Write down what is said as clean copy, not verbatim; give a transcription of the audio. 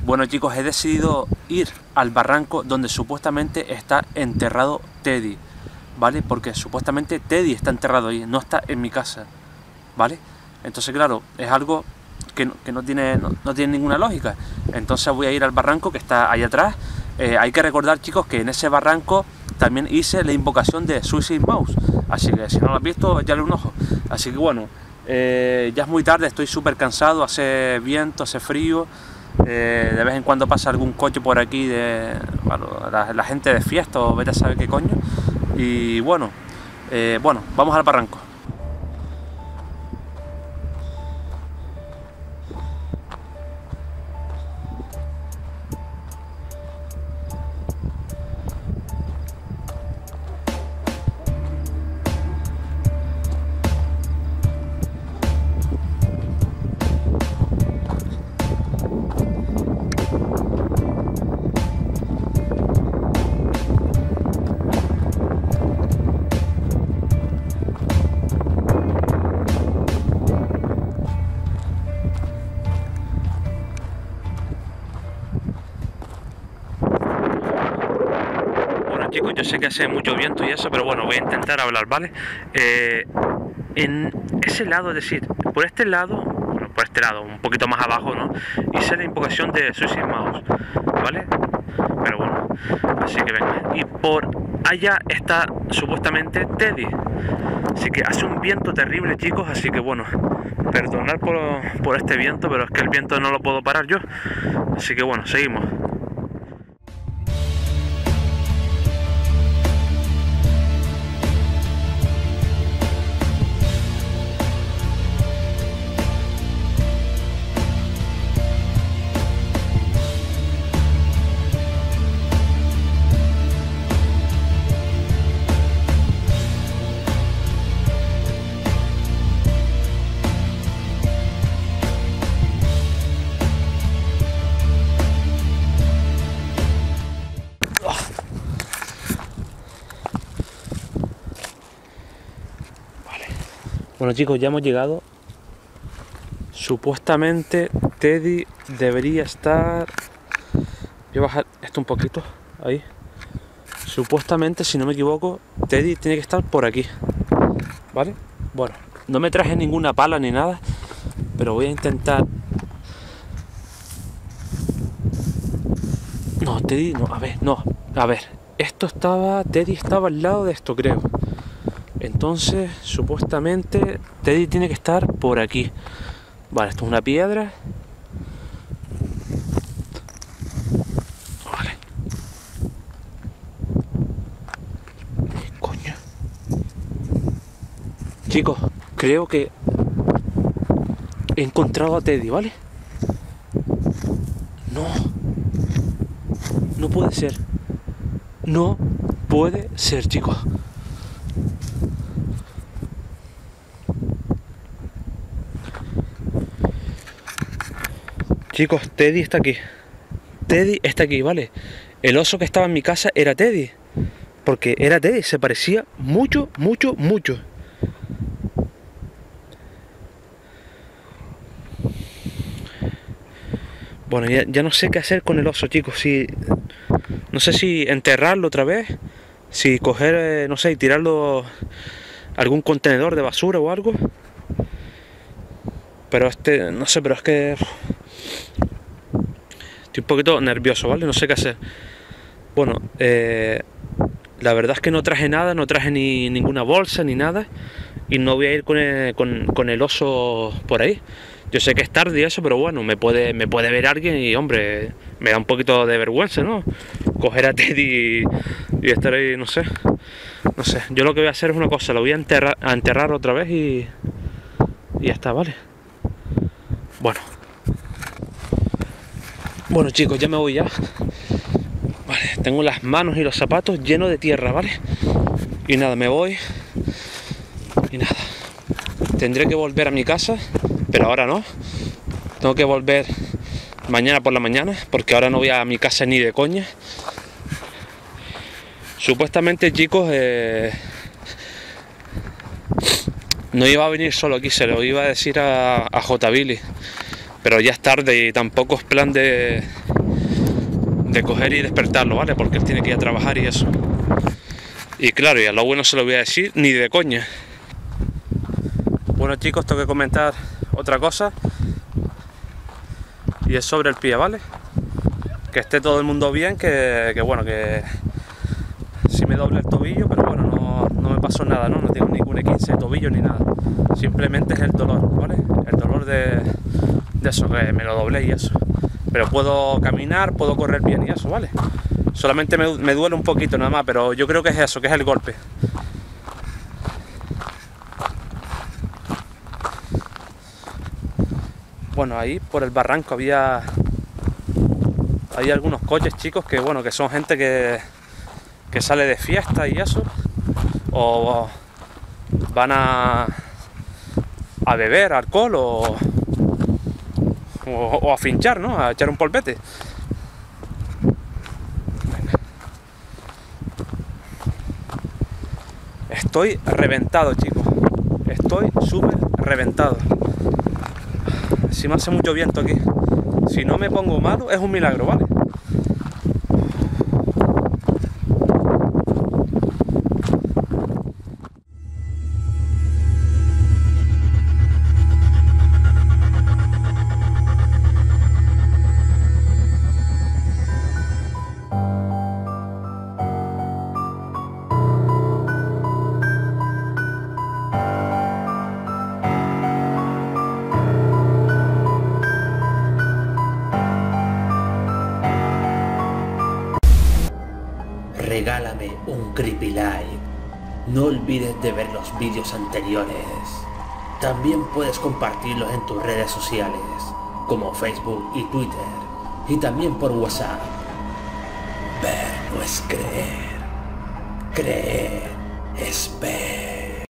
Bueno chicos, he decidido ir al barranco donde supuestamente está enterrado Teddy, ¿vale? Porque supuestamente Teddy está enterrado ahí, no está en mi casa, ¿vale? Entonces claro, es algo que no tiene ninguna lógica. Entonces voy a ir al barranco que está ahí atrás. Hay que recordar chicos que en ese barranco también hice la invocación de Suicide Mouse, así que si no lo has visto, échale un ojo. Así que bueno, ya es muy tarde, estoy súper cansado, hace viento, hace frío. De vez en cuando pasa algún coche por aquí de la gente de fiesta o vete a saber qué coño. Y bueno, vamos al barranco. Chicos, yo sé que hace mucho viento y eso, pero bueno, voy a intentar hablar, ¿vale? En ese lado, es decir, por este lado, bueno, por este lado, un poquito más abajo, ¿no? Hice la invocación de Suicide Mouse, ¿vale? Pero bueno, así que venga. Y por allá está supuestamente Teddy. Así que hace un viento terrible, chicos, así que bueno, perdonad por este viento, pero es que el viento no lo puedo parar yo. Así que bueno, seguimos. Bueno chicos, ya hemos llegado. Supuestamente Teddy debería estar... Voy a bajar esto un poquito, ahí. Supuestamente, si no me equivoco, Teddy tiene que estar por aquí, ¿vale? Bueno, no me traje ninguna pala ni nada, pero voy a intentar... No, Teddy, no, a ver, Teddy estaba al lado de esto, creo. Entonces, supuestamente, Teddy tiene que estar por aquí. Vale, esto es una piedra. Vale. ¿Qué coño? Chicos, creo que he encontrado a Teddy, ¿vale? No. No puede ser. No puede ser, chicos. Chicos, Teddy está aquí. Teddy está aquí, ¿vale? El oso que estaba en mi casa era Teddy. Porque era Teddy, se parecía mucho, mucho, mucho. Bueno, ya no sé qué hacer con el oso, chicos. No sé si enterrarlo otra vez, si coger, no sé, y tirarlo a algún contenedor de basura o algo. Pero no sé, pero es que... Estoy un poquito nervioso, ¿vale? No sé qué hacer. Bueno, la verdad es que no traje nada, no traje ni ninguna bolsa ni nada. Y no voy a ir con el oso por ahí. Yo sé que es tarde y eso, pero bueno, me puede ver alguien y, hombre, me da un poquito de vergüenza, ¿no? Coger a Teddy y estar ahí, no sé. No sé, yo lo que voy a hacer es una cosa, lo voy a enterrar otra vez y ya está, ¿vale? Bueno chicos, ya me voy ya. Vale, tengo las manos y los zapatos llenos de tierra, ¿vale? Y nada, me voy. Y nada, tendré que volver a mi casa, pero ahora no. Tengo que volver mañana por la mañana, porque ahora no voy a mi casa ni de coña. Supuestamente, chicos, no iba a venir solo aquí, se lo iba a decir a J. Billy, pero ya es tarde y tampoco es plan de de coger y despertarlo, ¿vale? Porque él tiene que ir a trabajar y eso. Y claro, y a lo bueno se lo voy a decir ni de coña. Bueno chicos, tengo que comentar otra cosa. Y es sobre el pie, ¿vale? Que esté todo el mundo bien, que bueno, que sí me doble el tobillo, pero bueno, no me pasó nada, ¿no? No tengo ningún 15 de tobillo ni nada. Simplemente es el dolor, ¿vale? El dolor de eso, que me lo doblé y eso. Pero puedo caminar, puedo correr bien y eso, ¿vale? Solamente me duele un poquito nada más, pero yo creo que es eso, que es el golpe. Bueno, ahí por el barranco había algunos coches, chicos, que bueno, que son gente que sale de fiesta y eso, o van a beber alcohol o a finchar, ¿no? A echar un polvete. Estoy reventado, chicos. Estoy súper reventado. Si me hace mucho viento aquí. Si no me pongo malo, es un milagro, ¿vale? Regálame un creepy like. No olvides de ver los vídeos anteriores. También puedes compartirlos en tus redes sociales, como Facebook y Twitter, y también por WhatsApp. Ver no es creer. Creer es ver.